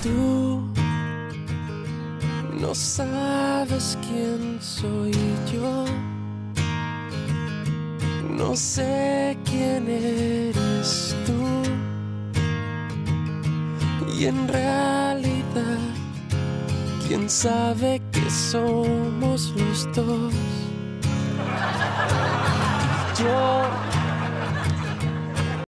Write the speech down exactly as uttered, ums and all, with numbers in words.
Tú no sabes quién soy yo. No sé quién eres tú. Y en realidad, quién sabe que somos los dos. Yo